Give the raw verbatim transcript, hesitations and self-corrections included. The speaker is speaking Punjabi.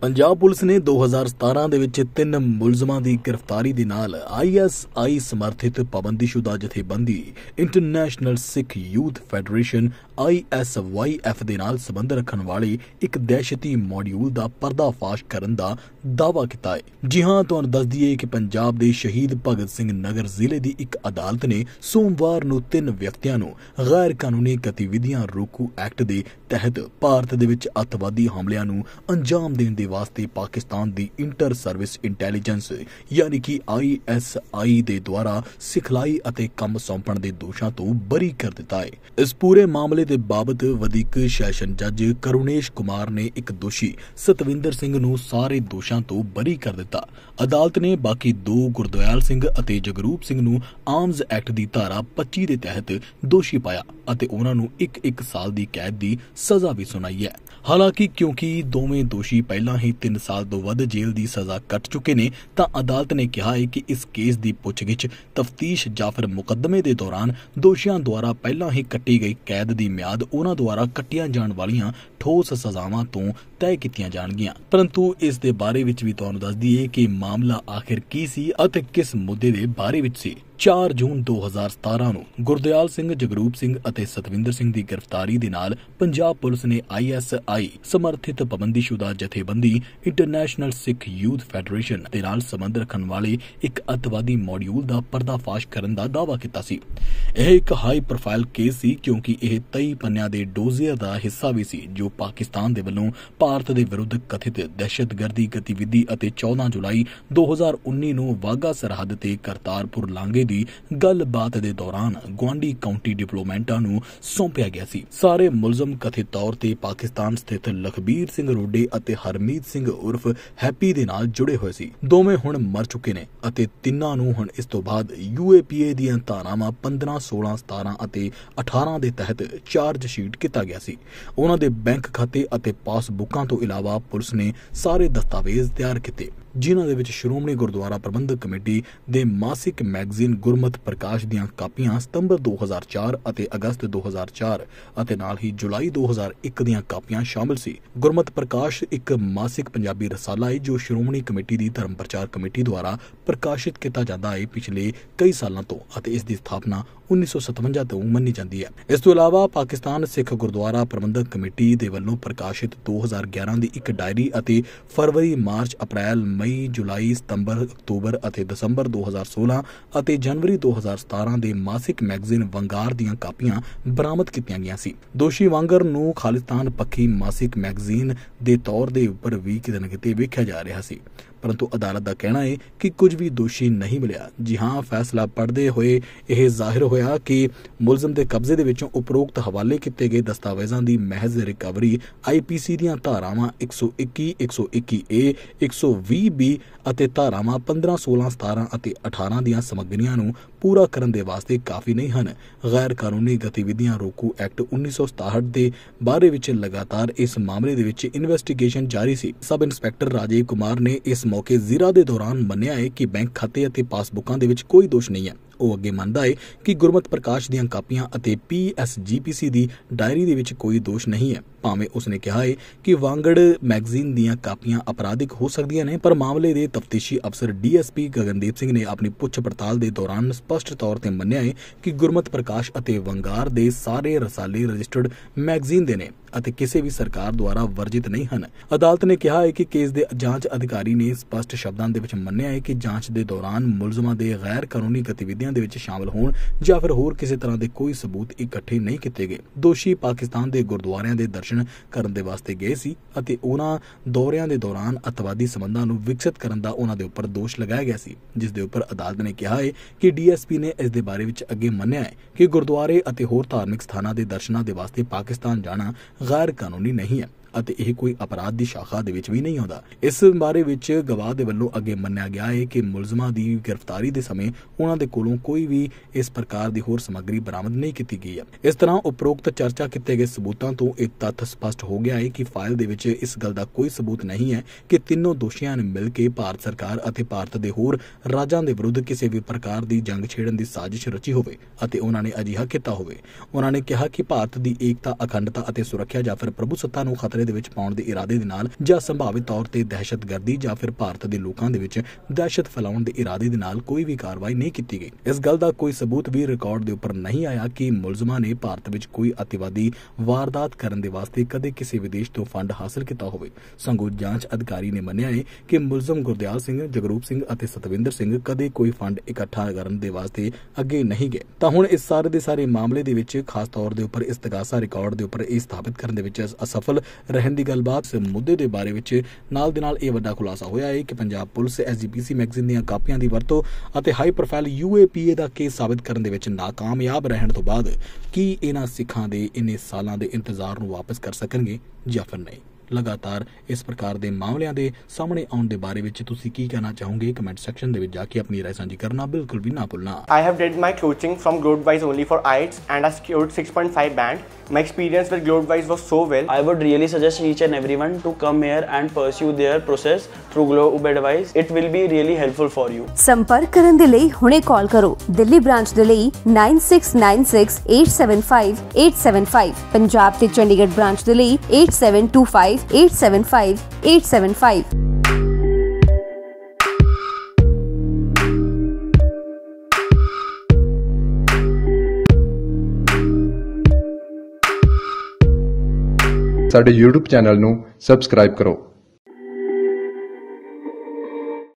पंजाब पुलिस ने दो हज़ार सतारह ਦੇ ਵਿੱਚ ਤਿੰਨ ਮੁਲਜ਼ਮਾਂ ਦੀ ਗ੍ਰਿਫਤਾਰੀ ਦੇ ਨਾਲ ਆਈ ਐਸ ਆਈ ਸਮਰਥਿਤ ਪਾਬੰਦੀਸ਼ੁਦਾ ਜਥੇਬੰਦੀ international Sikh youth federation I S Y F ਦੇ ਨਾਲ ਸੰਬੰਧ ਰੱਖਣ ਵਾਲੇ ਇੱਕ ਦਹਿਸ਼ਤੀ ਮੋਡਿਊਲ ਦਾ ਪਰਦਾਫਾਸ਼ ਕਰਨ ਦਾ ਦਾਅਵਾ ਕੀਤਾ ਹੈ। ਜੀ ਹਾਂ, ਤੁਹਾਨੂੰ ਦੱਸ ਦਈਏ ਕਿ ਪੰਜਾਬ ਦੇ ਸ਼ਹੀਦ ਭਗਤ ਸਿੰਘ ਨਗਰ ਜ਼ਿਲ੍ਹੇ ਦੀ ਇੱਕ ਅਦਾਲਤ ਨੇ ਸੋਮਵਾਰ ਨੂੰ ਤਿੰਨ ਵਿਅਕਤੀਆਂ ਨੂੰ ਗੈਰ ਕਾਨੂੰਨੀ ਗਤੀਵਿਧੀਆਂ ਰੋਕੂ ਐਕਟ ਦੇ ਤਹਿਤ ਭਾਰਤ ਦੇ ਵਿੱਚ ਅੱਤਵਾਦੀ ਹਮਲਿਆਂ ਨੂੰ ਅੰਜਾਮ ਦੇਣ ਦੇ ਵਾਸਤੇ ਪਾਕਿਸਤਾਨ ਦੀ ਇੰਟਰ ਸਰਵਿਸ ਇੰਟੈਲੀਜੈਂਸ ਯਾਨੀ ਕਿ ਆਈ ਐਸ ਆਈ ਦੇ ਦੁਆਰਾ ਸਿਖਲਾਈ ਅਤੇ ਕੰਮ ਸੌਂਪਣ ਦੇ ਦੋਸ਼ਾਂ ਤੋਂ ਬਰੀ ਕਰ ਦਿੱਤਾ ਹੈ। ਇਸ ਪੂਰੇ ਮਾਮਲੇ ਦੇ ਬਾਬਤ ਵਧੀਕ ਸੈਸ਼ਨ ਜੱਜ ਕਰੁਣੇਸ਼ ਕੁਮਾਰ ਨੇ ਇੱਕ ਦੋਸ਼ੀ ਸਤਵਿੰਦਰ ਸਿੰਘ ਨੂੰ ਸਾਰੇ ਦੋਸ਼ਾਂ ਤੋਂ ਬਰੀ ਕਰ ਦਿੱਤਾ। ਅਦਾਲਤ ਨੇ ਬਾਕੀ ਦੋ ਗੁਰਦਿਆਲ ਸਿੰਘ ਅਤੇ ਜਗਰੂਪ ਸਿੰਘ ਨੂੰ ਆਰਮਜ਼ ਐਕਟ ਦੀ ਧਾਰਾ ਪੱਚੀ ਦੇ ਤਹਿਤ ਦੋਸ਼ੀ ਪਾਇਆ ਅਤੇ ਉਹਨਾਂ ਨੂੰ ਇੱਕ ਇੱਕ ਸਾਲ ਦੀ ਕੈਦ ਦੀ ਸਜ਼ਾ ਵੀ ਸੁਣਾਈ ਹੈ। ਹਾਲਾਂਕਿ ਕਿਉਂਕਿ ਦੋਵੇਂ ਦੋਸ਼ੀ ਪਹਿਲਾਂ ਹੀ ਤਿੰਨ ਸਾਲ ਤੋਂ ਵੱਧ ਜੇਲ੍ਹ ਦੀ ਸਜ਼ਾ ਕੱਟ ਚੁੱਕੇ ਨੇ ਤਾਂ ਅਦਾਲਤ ਨੇ ਕਿਹਾ ਹੈ ਕਿ ਇਸ ਕੇਸ ਦੀ ਪੁੱਛਗਿੱਛ ਤਫਤੀਸ਼ ਜਾਂ ਫਿਰ ਮੁਕੱਦਮੇ ਦੇ ਦੌਰਾਨ ਦੋਸ਼ੀਆਂ ਦੁਆਰਾ ਪਹਿਲਾਂ ਹੀ ਕੱਟੀ ਗਈ ਕੈਦ ਦੀ ਮਿਆਦ ਉਹਨਾਂ ਦੁਆਰਾ ਕੱਟੀਆਂ ਜਾਣ ਵਾਲੀਆਂ ਠੋਸ ਸਜ਼ਾਵਾਂ ਤੋਂ ਤੈਅ ਕੀਤੀਆਂ ਜਾਣਗੀਆਂ। ਪਰੰਤੂ ਇਸ ਦੇ ਬਾਰੇ ਵਿੱਚ ਵੀ ਤੁਹਾਨੂੰ ਦੱਸ ਦਈਏ ਕਿ ਮਾਮਲਾ ਆਖਿਰ ਕੀ ਸੀ ਅਤੇ ਕਿਸ ਮੁੱਦੇ ਦੇ ਬਾਰੇ ਵਿੱਚ ਸੀ। ਚਾਰ ਜੂਨ ਦੋ ਹਜ਼ਾਰ ਸਤਾਰਹ ਨੂੰ ਗੁਰਦਿਆਲ ਸਿੰਘ, ਜਗਰੂਪ ਸਿੰਘ ਅਤੇ ਸਤਵਿੰਦਰ ਸਿੰਘ ਦੀ ਗ੍ਰਿਫਤਾਰੀ ਦੇ ਨਾਲ ਪੰਜਾਬ ਪੁਲਿਸ ਨੇ ਆਈ ਐਸ ਆਈ ਸਮਰਥਿਤ ਪਾਬੰਦੀਸ਼ੁਦਾ ਜਥੇਬੰਦੀ ਇੰਟਰਨੈਸ਼ਨਲ ਸਿੱਖ ਯੂਥ ਫੈਡਰੇਸ਼ਨ ਦੇ ਨਾਲ ਸੰਬੰਧ ਰੱਖਣ ਵਾਲੇ ਇੱਕ ਅੱਤਵਾਦੀ ਮੋਡਿਊਲ ਦਾ ਪਰਦਾਫਾਸ਼ ਕਰਨ ਦਾ ਦਾਅਵਾ ਕੀਤਾ ਸੀ। ਇਹ ਇੱਕ ਹਾਈ ਪ੍ਰੋਫਾਈਲ ਕੇਸ ਸੀ ਕਿਉਂਕਿ ਇਹ ਤੇਈ ਪੰਨਿਆਂ ਦੇ ਡੋਜ਼ੀਅਰ ਦਾ ਹਿੱਸਾ ਵੀ ਸੀ ਜੋ ਪਾਕਿਸਤਾਨ ਦੇ ਵੱਲੋਂ ਭਾਰਤ ਦੇ ਵਿਰੁੱਧ ਕਥਿਤ ਦਹਿਸ਼ਤਗਰਦੀ ਗਤੀਵਿਧੀ ਅਤੇ ਚੌਦਾਂ ਜੁਲਾਈ ਦੋ ਹਜ਼ਾਰ ਉੱਨੀ ਨੂੰ ਵਾਘਾ ਸਰਹੱਦ ਤੇ ਕਰਤਾਰਪੁਰ ਲਾਂਘੇ ਦੀ ਗੱਲਬਾਤ ਦੇ ਦੌਰਾਨ ਗੁਆਂਢੀ ਕਾਉਂਟੀ ਡਿਪਲੋਮੈਟਾਂ ਨੂੰ ਸੌਂਪਿਆ ਗਿਆ ਸੀ। ਸਾਰੇ ਮੁਲਜ਼ਮ ਕਥਿਤ ਤੌਰ ਤੇ ਪਾਕਿਸਤਾਨ ਸਥਿਤ ਲਖਬੀਰ ਸਿੰਘ ਰੋਡੇ ਅਤੇ ਹਰਮੀਤ ਸਿੰਘ ਉਰਫ ਹੈਪੀ ਦੇ ਨਾਲ ਜੁੜੇ ਹੋਏ ਸੀ। ਦੋਵੇਂ ਹੁਣ ਮਰ ਚੁੱਕੇ ਨੇ ਅਤੇ ਤਿੰਨਾਂ ਨੂੰ ਹੁਣ ਇਸ ਤੋਂ ਬਾਅਦ ਯੂ ਏ ਪੀ ਏ ਦੀਆਂ ਧਾਰਾਵਾਂ ਪੰਦਰਾਂ, ਸੋਲਾਂ, ਸਤਾਰਾਂ ਅਤੇ ਅਠਾਰਾਂ ਦੇ ਤਹਿਤ ਚਾਰਜ ਸ਼ੀਟ ਕੀਤਾ ਗਿਆ ਸੀ। ਉਹਨਾਂ ਦੇ ਬੈਂਕ ਖਾਤੇ ਅਤੇ ਪਾਸਬੁੱਕਾਂ ਤੋਂ ਇਲਾਵਾ ਪੁਲਿਸ ਨੇ ਸਾਰੇ ਦਸਤਾਵੇਜ਼ ਤਿਆਰ ਕੀਤੇ ਜਿਨ੍ਹਾਂ ਦੇ ਵਿੱਚ ਸ਼੍ਰੋਮਣੀ ਗੁਰਦੁਆਰਾ ਪ੍ਰਬੰਧਕ ਕਮੇਟੀ ਦੇ ਮਾਸਿਕ ਮੈਗਜ਼ੀਨ ਗੁਰਮਤ ਪ੍ਰਕਾਸ਼ ਦੀਆਂ ਕਾਪੀਆਂ ਸਤੰਬਰ ਦੋ ਹਜ਼ਾਰ ਚਾਰ ਅਤੇ ਅਗਸਤ ਦੋ ਹਜ਼ਾਰ ਚਾਰ ਅਤੇ ਨਾਲ ਹੀ ਜੁਲਾਈ ਦੋ ਹਜ਼ਾਰ ਇੱਕ ਦੀਆਂ ਕਾਪੀਆਂ ਸ਼ਾਮਲ ਸੀ। ਗੁਰਮਤ ਪ੍ਰਕਾਸ਼ ਇੱਕ ਮਾਸਿਕ ਪੰਜਾਬੀ ਰਸਾਲਾ ਹੈ ਜੋ ਸ਼੍ਰੋਮਣੀ ਕਮੇਟੀ ਦੀ ਧਰਮ ਪ੍ਰਚਾਰ ਕਮੇਟੀ ਦੁਆਰਾ ਪ੍ਰਕਾਸ਼ਿਤ ਕੀਤਾ ਜਾਂਦਾ ਹੈ ਪਿਛਲੇ ਕਈ ਸਾਲਾਂ ਤੋਂ ਅਤੇ ਇਸ ਦੀ ਸਥਾਪਨਾ ਉੱਨੀ ਸੌ ਸਤਵੰਜਾ ਤੋਂ ਮੰਨੀ ਜਾਂਦੀ ਹੈ। ਇਸ ਤੋਂ ਇਲਾਵਾ ਪਾਕਿਸਤਾਨ ਸਿੱਖ ਗੁਰਦੁਆਰਾ ਪ੍ਰਬੰਧਕ ਕਮੇਟੀ ਦੇ ਵੱਲੋਂ ਪ੍ਰਕਾਸ਼ਿਤ ਦੋ ਹਜ਼ਾਰ ਗਿਆਰਾਂ ਦੀ ਇੱਕ ਡਾਇਰੀ ਅਤੇ ਫਰਵਰੀ, ਮਾਰਚ, ਅਪ੍ਰੈਲ, ਮਈ, ਜੁਲਾਈ, ਸਤੰਬਰ, ਅਕਤੂਬਰ ਅਤੇ ਦਸੰਬਰ ਦੋ ਹਜ਼ਾਰ ਸੋਲਾਂ ਅਤੇ ਜਨਵਰੀ ਦੋ ਹਜ਼ਾਰ ਸਤਾਰਹ ਦੇ ਮਾਸਿਕ ਮੈਗਜ਼ੀਨ ਵੰਗਾਰ ਦੀਆਂ ਕਾਪੀਆਂ ਬਰਾਮਦ ਕੀਤੀਆਂ ਗਈਆਂ ਸੀ। ਦੋਸ਼ੀ ਵਾਂਗਰ ਨੂੰ ਖਾਲਿਸਤਾਨ ਪੱਖੀ ਮਾਸਿਕ ਮੈਗਜ਼ੀਨ ਦੇ ਤੌਰ ਦੇ ਉੱਪਰ ਵੀ ਕਿਤੇ ਨਾ ਕਿਤੇ ਵੇਖਿਆ ਜਾ ਰਿਹਾ ਸੀ। ਪਰੰਤੂ ਅਦਾਲਤ ਦਾ ਕਹਿਣਾ ਹੈ ਕਿ ਕੁਝ ਵੀ ਦੋਸ਼ੀ ਨਹੀਂ ਮਿਲਿਆ। ਜੀ ਹਾਂ, ਫੈਸਲਾ ਪੜ੍ਹਦੇ ਹੋਏ ਇਹ ਜ਼ਾਹਿਰ ਹੋਇਆ ਕਿ ਮੁਲਜ਼ਮ ਦੇ ਕਬਜ਼ੇ ਦੇ ਵਿੱਚੋਂ ਉਪਰੋਕਤ ਹਵਾਲੇ ਕੀਤੇ ਗਏ ਦਸਤਾਵੇਜ਼ਾਂ ਦੀ ਮਹਿਜ਼ ਰਿਕਵਰੀ ਆਈ ਪੀ ਸੀ ਦੀਆਂ ਧਾਰਾਵਾਂ ਇੱਕ ਸੌ ਇੱਕੀ, ਇੱਕ ਸੌ ਇੱਕੀ ਏ, ਇੱਕ ਸੌ ਵੀਹ ਬੀ ਅਤੇ ਧਾਰਾਵਾਂ ਪੰਦਰਾਂ, ਸੋਲਾਂ, ਸਤਾਰਾਂ ਅਤੇ ਅਠਾਰਾਂ ਦੀਆਂ ਸਮੱਗਰੀਆਂ ਨੂੰ ਪੂਰਾ ਕਰਨ ਦੇ ਵਾਸਤੇ ਕਾਫੀ ਨਹੀਂ ਹਨ। ਗੈਰ ਕਾਨੂੰਨੀ ਗਤੀਵਿਧੀਆਂ ਰੋਕੂ ਐਕਟ ਉੱਨੀ ਸੌ ਸਤਾਹਠ ਦੇ ਬਾਰੇ ਵਿੱਚ ਲਗਾਤਾਰ ਇਸ ਮਾਮਲੇ ਦੇ ਵਿੱਚ ਇਨਵੈਸਟੀਗੇਸ਼ਨ ਜਾਰੀ ਸੀ। ਸਬ ਇੰਸਪੈਕਟਰ ਰਾਜੀਵ ਕੁਮਾਰ ਨੇ ਇਸ ਮੌਕੇ ਜ਼ੀਰਾ ਦੇ ਦੌਰਾਨ ਮੰਨਿਆ ਹੈ ਕਿ ਬੈਂਕ ਖਾਤੇ ਅਤੇ ਪਾਸਬੁੱਕਾਂ ਦੇ ਵਿੱਚ ਕੋਈ ਦੋਸ਼ ਨਹੀਂ ਹੈ। ਉਹ ਅੱਗੇ ਮੰਨਦਾ ਹੈ ਕਿ ਗੁਰਮਤ ਪ੍ਰਕਾਸ਼ ਦੀਆਂ ਕਾਪੀਆਂ ਅਤੇ ਪੀ ਐਸ ਜੀ ਪੀ ਸੀ ਦੀ ਡਾਇਰੀ ਦੇ ਵਿੱਚ ਕੋਈ ਦੋਸ਼ ਨਹੀਂ ਹੈ। ਭਾਵੇਂ ਉਸਨੇ ਕਿਹਾ ਹੈ ਕਿ ਵਾਂਗੜ ਮੈਗਜ਼ੀਨ ਦੀਆਂ ਕਾਪੀਆਂ ਅਪਰਾਧਿਕ ਹੋ ਸਕਦੀਆਂ ਨੇ, ਪਰ ਮਾਮਲੇ ਦੇ ਤਫਤੀਸ਼ੀ ਅਫਸਰ D S P Gagandeep Singh ਨੇ ਆਪਣੀ ਪੁੱਛ ਪੜਤਾਲ ਦੇ ਦੌਰਾਨ ਸਪਸ਼ਟ ਤੌਰ ਤੇ ਮੰਨਿਆ ਹੈ ਕਿ ਗੁਰਮਤ ਪ੍ਰਕਾਸ਼ ਅਤੇ ਵੰਗਾਰ ਦੇ ਸਾਰੇ ਰਸਾਲੇ ਰਜਿਸਟਰਡ ਮੈਗਜ਼ੀਨ ਦੇ ਨੇ ਅਤੇ ਕਿਸੇ ਵੀ ਸਰਕਾਰ ਦੁਆਰਾ ਵਰਜਿਤ ਨਹੀਂ ਹਨ। ਅਦਾਲਤ ਨੇ ਕਿਹਾ ਹੈ ਕਿ ਕੇਸ ਦੇ ਜਾਂਚ ਅਧਿਕਾਰੀ ਨੇ ਸਪਸ਼ਟ ਸ਼ਬਦਾਂ ਦੇ ਵਿੱਚ ਮੰਨਿਆ ਹੈ ਕਿ ਜਾਂਚ ਦੇ ਦੌਰਾਨ ਮੁਲਜ਼ਮਾਂ ਦੇ ਗੈਰ ਕਾਨੂੰਨੀ ਗਤੀਵਿਧੀਆਂ ਦੇ ਵਿੱਚ ਸ਼ਾਮਲ ਹੋਣ ਜਾਂ ਫਿਰ ਹੋਰ ਕਿਸੇ ਤਰ੍ਹਾਂ ਦੇ ਕੋਈ ਸਬੂਤ ਇਕੱਠੇ ਨਹੀਂ ਕੀਤੇ ਗਏ। ਦੋਸ਼ੀ ਪਾਕਿਸਤਾਨ ਦੇ ਗੁਰਦੁਆਰਿਆਂ ਦੇ ਦਰਸ਼ਨ ਕਰਨ ਦੇ ਵਾਸਤੇ ਗਏ ਸੀ ਅਤੇ ਉਹਨਾਂ ਦੌਰਿਆਂ ਦੇ ਦੌਰਾਨ ਅੱਤਵਾਦੀ ਸੰਬੰਧਾਂ ਨੂੰ ਵਿਕਸਿਤ ਕਰਨ ਦਾ ਉਹਨਾਂ ਦੇ ਉੱਪਰ ਦੋਸ਼ ਲਗਾਇਆ ਗਿਆ ਸੀ, ਜਿਸ ਦੇ ਉੱਪਰ ਅਦਾਲਤ ਨੇ ਕਿਹਾ ਹੈ ਕਿ ਡੀ ਐਸ ਪੀ ਨੇ ਇਸ ਦੇ ਬਾਰੇ ਵਿੱਚ ਅੱਗੇ ਮੰਨਿਆ ਹੈ ਕਿ ਗੁਰਦੁਆਰੇ ਅਤੇ ਹੋਰ ਧਾਰਮਿਕ ਸਥਾਨਾਂ ਦੇ ਦਰਸ਼ਨਾਂ ਦੇ ਵਾਸਤੇ ਪਾਕਿਸਤਾਨ ਜਾਣਾ ਗੈਰ ਕਾਨੂੰਨੀ ਨਹੀਂ ਹੈ ਅਤੇ ਇਹ ਕੋਈ ਅਪਰਾਧ ਦੀ ਸ਼ਾਖਾ ਦੇ ਵਿੱਚ ਵੀ ਨਹੀਂ ਆਉਂਦਾ। ਇਸ ਬਾਰੇ ਵਿੱਚ ਗਵਾਹ ਦੇ ਵੱਲੋਂ ਅੱਗੇ ਮੰਨਿਆ ਗਿਆ ਹੈ ਕਿ ਮੁਲਜ਼ਮਾਂ ਦੀ ਗ੍ਰਿਫਤਾਰੀ ਦੇ ਸਮੇਂ ਉਹਨਾਂ ਦੇ ਕੋਲੋਂ ਕੋਈ ਵੀ ਇਸ ਪ੍ਰਕਾਰ ਦੀ ਹੋਰ ਸਮੱਗਰੀ ਬਰਾਮਦ ਨਹੀਂ ਕੀਤੀ ਗਈ ਹੈ। ਇਸ ਤਰ੍ਹਾਂ ਉਪਰੋਕਤ ਚਰਚਾ ਕੀਤੇ ਗਏ ਸਬੂਤਾਂ ਤੋਂ ਇਹ ਤੱਥ ਸਪਸ਼ਟ ਹੋ ਗਿਆ ਹੈ ਕਿ ਫਾਈਲ ਦੇ ਵਿੱਚ ਇਸ ਗੱਲ ਦਾ ਕੋਈ ਸਬੂਤ ਨਹੀਂ ਹੈ ਕਿ ਤਿੰਨੋਂ ਦੋਸ਼ੀਆਂ ਨੇ ਮਿਲ ਕੇ ਭਾਰਤ ਸਰਕਾਰ ਅਤੇ ਭਾਰਤ ਦੇ ਹੋਰ ਰਾਜਾਂ ਦੇ ਵਿਰੁੱਧ ਕਿਸੇ ਵੀ ਪ੍ਰਕਾਰ ਦੀ ਜੰਗ ਛੇੜਨ ਦੀ ਸਾਜ਼ਿਸ਼ ਰਚੀ ਹੋਵੇ ਅਤੇ ਉਹਨਾਂ ਨੇ ਅਜਿਹਾ ਕੀਤਾ ਹੋਵੇ। ਉਹਨਾਂ ਨੇ ਕਿਹਾ ਕਿ ਭਾਰਤ ਦੀ ਏਕਤਾ, ਅਖੰਡਤਾ ਅਤੇ ਸੁਰੱਖਿਆ ਜਾਂ ਫਿਰ ਪ੍ਰਭੂਸੱਤਾ ਨੂੰ ਖਤਰੇ ਮਾਮਲੇ ਦੇ ਵਿੱਚ ਪਾਉਣ ਦੇ ਇਰਾਦੇ ਦੇ ਨਾਲ ਜਾਂ ਸੰਭਾਵਿਤ ਤੌਰ ਤੇ ਦਹਿਸ਼ਤਗਰਦੀ ਜਾਂ ਫਿਰ ਭਾਰਤ ਦੇ ਲੋਕਾਂ ਦੇ ਵਿੱਚ ਦਹਿਸ਼ਤ ਫੈਲਾਉਣ ਦੇ ਇਰਾਦੇ ਦੇ ਨਾਲ ਕੋਈ ਵੀ ਕਾਰਵਾਈ ਨਹੀਂ ਕੀਤੀ ਗਈ। ਇਸ ਗੱਲ ਦਾ ਕੋਈ ਸਬੂਤ ਵੀ ਰਿਕਾਰਡ ਦੇ ਉੱਪਰ ਨਹੀਂ ਆਇਆ ਕਿ ਮੁਲਜ਼ਮਾਂ ਨੇ ਭਾਰਤ ਵਿੱਚ ਕੋਈ ਅਤਿਵਾਦੀ ਵਾਰਦਾਤ ਕਰਨ ਦੇ ਵਾਸਤੇ ਕਦੇ ਕਿਸੇ ਵਿਦੇਸ਼ ਤੋਂ ਫੰਡ ਹਾਸਲ ਕੀਤਾ ਹੋਵੇ। ਸੰਗੋ ਜਾਂਚ ਅਧਿਕਾਰੀ ਨੇ ਮੰਨਿਆ ਹੈ ਕਿ ਮੁਲਜ਼ਮ ਗੁਰਦਿਆਲ ਸਿੰਘ, ਜਗਰੂਪ ਸਿੰਘ ਅਤੇ ਸਤਵਿੰਦਰ ਸਿੰਘ ਕਦੇ ਕੋਈ ਫੰਡ ਇਕੱਠਾ ਕਰਨ ਦੇ ਵਾਸਤੇ ਅੱਗੇ ਨਹੀਂ ਗਏ। ਤਾਂ ਹੁਣ ਇਸ ਸਾਰੇ ਦੇ ਸਾਰੇ ਮਾਮਲੇ ਦੇ ਵਿੱਚ ਖਾਸ ਤੌਰ ਦੇ ਉੱਪਰ ਇਸਤਗਾਸਾ ਰਿਕਾਰਡ ਦੇ ਉੱਪਰ ਇਹ ਸਥਾਪਿਤ ਕਰਨ ਦੇ ਵਿੱਚ ਅਸਫਲ ਰਹਿਣ ਦੀ ਗੱਲਬਾਤ ਇਸ ਮੁੱਦੇ ਦੇ ਬਾਰੇ ਵਿੱਚ ਨਾਲ ਦੇ ਨਾਲ ਇਹ ਵੱਡਾ ਖੁਲਾਸਾ ਹੋਇਆ ਹੈ ਕਿ ਪੰਜਾਬ ਪੁਲਿਸ ਐਸ ਜੀ ਪੀ ਸੀ ਮੈਗਜ਼ੀਨ ਦੀਆਂ ਕਾਪੀਆਂ ਦੀ ਵਰਤੋਂ ਅਤੇ high profile U A P A ਦਾ ਕੇਸ ਸਾਬਿਤ ਕਰਨ ਦੇ ਵਿੱਚ ਨਾਕਾਮਯਾਬ ਰਹਿਣ ਤੋਂ ਬਾਅਦ ਕੀ ਇਹਨਾਂ ਸਿੱਖਾਂ ਦੇ ਇੰਨੇ ਸਾਲਾਂ ਦੇ ਇੰਤਜ਼ਾਰ ਨੂੰ ਵਾਪਸ ਕਰ ਸਕਣਗੇ ਜਾਂ ਫਿਰ ਨਹੀਂ। ਲਗਾਤਾਰ ਇਸ ਪ੍ਰਕਾਰ ਦੇ ਮਾਮਲਿਆਂ ਦੇ ਸਾਹਮਣੇ ਆਉਣ ਦੇ ਬਾਰੇ ਵਿੱਚ ਤੁਸੀਂ ਕੀ ਕਹਿਣਾ ਚਾਹੋਗੇ? ਕਮੈਂਟ ਸੈਕਸ਼ਨ ਦੇ ਵਿੱਚ ਜਾ ਕੇ ਆਪਣੀ ਰਾਏ ਸਾਂਝੀ ਕਰਨਾ ਬਿਲਕੁਲ ਵੀ ਨਾ ਭੁੱਲਣਾ। I have did my coaching from Globewise only for I E L T S and I scored six point five band. My experience with Globewise was so well. I would really suggest each and everyone to come here and pursue their process through Globewise. It will be really helpful for you. ਸੰਪਰਕ ਕਰਨ ਦੇ ਲਈ ਹੁਣੇ ਕਾਲ ਕਰੋ। ਦਿੱਲੀ ਬ੍ਰਾਂਚ ਦੇ ਲਈ nine six nine six eight seven five eight seven five, Punjab ਤੇ ਚੰਡੀਗੜ੍ਹ ਬ੍ਰਾਂਚ ਦੇ ਲਈ eight seven two five eight seven five eight seven five। ਸਾਡੇ YouTube ਚੈਨਲ ਨੂੰ ਸਬਸਕ੍ਰਾਈਬ ਕਰੋ।